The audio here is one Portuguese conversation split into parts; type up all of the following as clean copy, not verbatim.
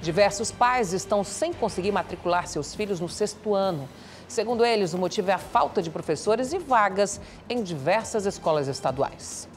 Diversos pais estão sem conseguir matricular seus filhos no 6º ano. Segundo eles, o motivo é a falta de professores e vagas em diversas escolas estaduais.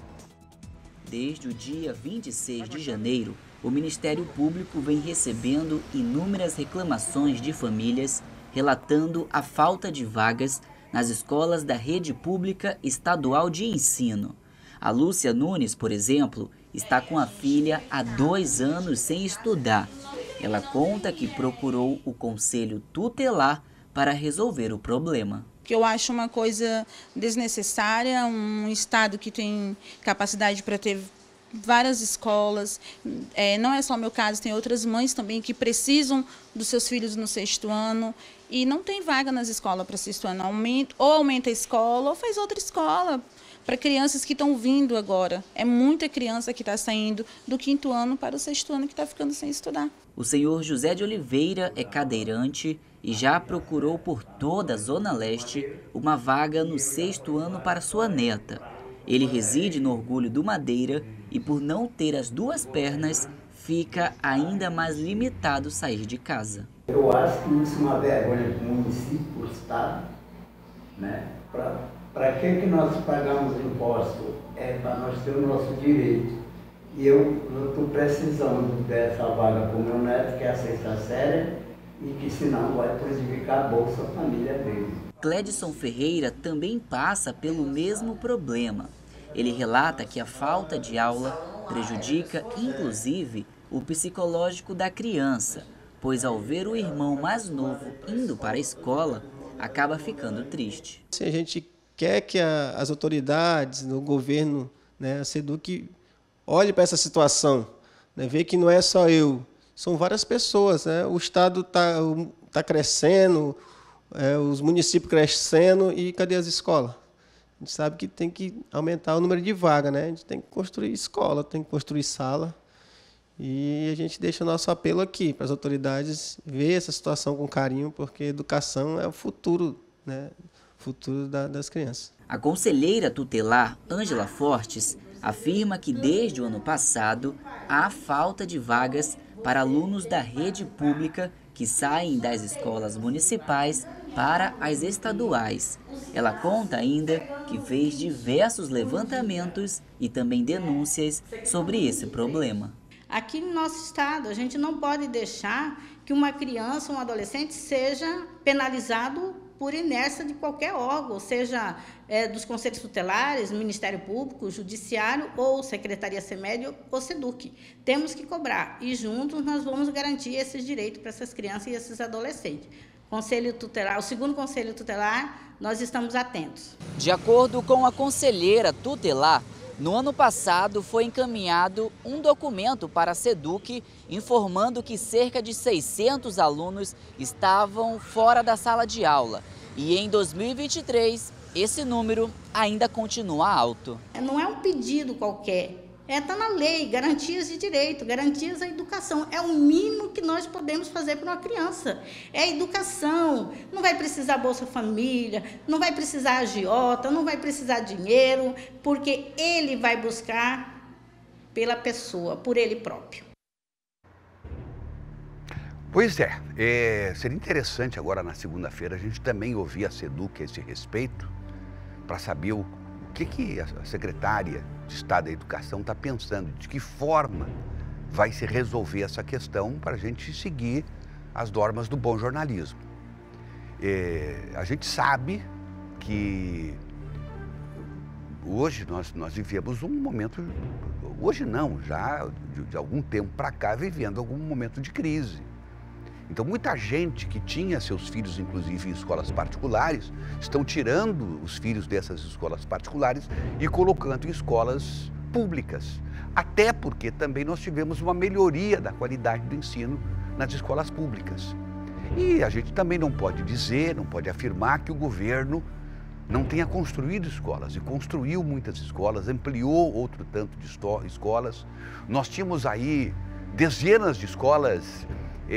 Desde o dia 26 de janeiro, o Ministério Público vem recebendo inúmeras reclamações de famílias relatando a falta de vagas nas escolas da rede pública estadual de ensino. A Lúcia Nunes, por exemplo, está com a filha há 2 anos sem estudar. Ela conta que procurou o Conselho Tutelar para resolver o problema. Que eu acho uma coisa desnecessária, um estado que tem capacidade para ter várias escolas, não é só o meu caso, tem outras mães também que precisam dos seus filhos no 6º ano e não tem vaga nas escolas para 6º ano. Aumenta a escola ou faz outra escola para crianças que estão vindo agora. É muita criança que está saindo do 5º ano para o 6º ano que está ficando sem estudar. O senhor José de Oliveira é cadeirante e já procurou por toda a Zona Leste uma vaga no 6º ano para sua neta. Ele reside no Orgulho do Madeira e, por não ter as 2 pernas, fica ainda mais limitado sair de casa. Eu acho que isso é uma vergonha para o município, para o Estado, né? Para que nós pagamos imposto? É para nós ter o nosso direito. E eu estou precisando dessa vaga para o meu neto, que é a 6ª série, e que senão vai prejudicar a Bolsa Família dele. Clédson Ferreira também passa pelo mesmo problema. Ele relata que a falta de aula prejudica, inclusive, o psicológico da criança, pois ao ver o irmão mais novo indo para a escola, acaba ficando triste. Se a gente quer que as autoridades, o governo, né, a SEDUC, olhe para essa situação, né, ver que não é só eu, são várias pessoas, né? O Estado tá crescendo, os municípios crescendo e cadê as escolas? A gente sabe que tem que aumentar o número de vagas, né? A gente tem que construir escola, tem que construir sala. E a gente deixa o nosso apelo aqui para as autoridades ver essa situação com carinho, porque educação é o futuro, né? O futuro das crianças. A conselheira tutelar, Ângela Fortes, afirma que desde o ano passado há falta de vagas para alunos da rede pública que saem das escolas municipais para as estaduais. Ela conta ainda que fez diversos levantamentos e também denúncias sobre esse problema. Aqui no nosso estado, a gente não pode deixar que uma criança ou um adolescente seja penalizado por inércia de qualquer órgão, seja dos conselhos tutelares, Ministério Público, Judiciário ou Secretaria CEMED ou SEDUC. Temos que cobrar e juntos nós vamos garantir esses direitos para essas crianças e esses adolescentes. Conselho tutelar, o 2º Conselho Tutelar, nós estamos atentos. De acordo com a conselheira tutelar, no ano passado foi encaminhado um documento para a SEDUC informando que cerca de 600 alunos estavam fora da sala de aula. E em 2023, esse número ainda continua alto. Não é um pedido qualquer. Está na lei, garantias de direito, garantias à educação. É o mínimo que nós podemos fazer para uma criança. É a educação. Não vai precisar Bolsa Família, não vai precisar agiota, não vai precisar dinheiro, porque ele vai buscar pela pessoa, por ele próprio. Pois é, seria interessante agora na segunda-feira a gente também ouvir a SEDUC a esse respeito, para saber o que a secretária de Estado da Educação está pensando, de que forma vai se resolver essa questão para a gente seguir as normas do bom jornalismo. A gente sabe que hoje nós vivemos um momento, hoje não, já de algum tempo para cá, vivendo algum momento de crise. Então, muita gente que tinha seus filhos, inclusive, em escolas particulares, estão tirando os filhos dessas escolas particulares e colocando em escolas públicas. Até porque também nós tivemos uma melhoria da qualidade do ensino nas escolas públicas. E a gente também não pode dizer, não pode afirmar que o governo não tenha construído escolas, e construiu muitas escolas, ampliou outro tanto de escolas. Nós tínhamos aí dezenas de escolas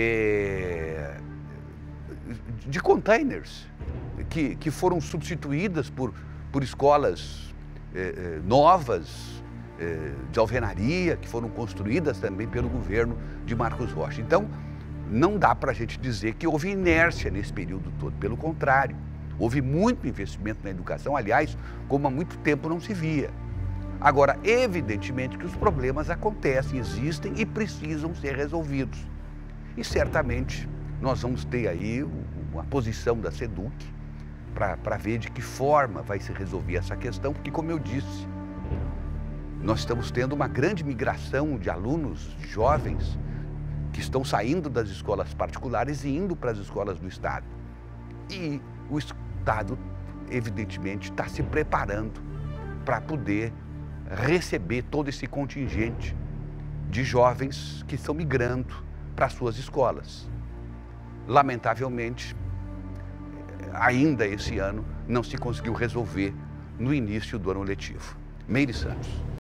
de containers que foram substituídas por escolas novas, de alvenaria que foram construídas também pelo governo de Marcos Rocha. Então, não dá para a gente dizer que houve inércia nesse período todo, pelo contrário, houve muito investimento na educação, aliás, como há muito tempo não se via. Agora, evidentemente que os problemas acontecem, existem e precisam ser resolvidos. E certamente nós vamos ter aí uma posição da SEDUC para ver de que forma vai se resolver essa questão, porque, como eu disse, nós estamos tendo uma grande migração de alunos jovens que estão saindo das escolas particulares e indo para as escolas do Estado. E o Estado, evidentemente, está se preparando para poder receber todo esse contingente de jovens que estão migrando para as suas escolas. Lamentavelmente, ainda esse ano não se conseguiu resolver no início do ano letivo. Meire Santos.